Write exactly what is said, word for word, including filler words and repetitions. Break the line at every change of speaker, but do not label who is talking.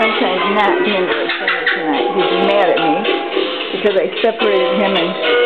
sometimes not being very friendly tonight. He's mad at me because I separated him and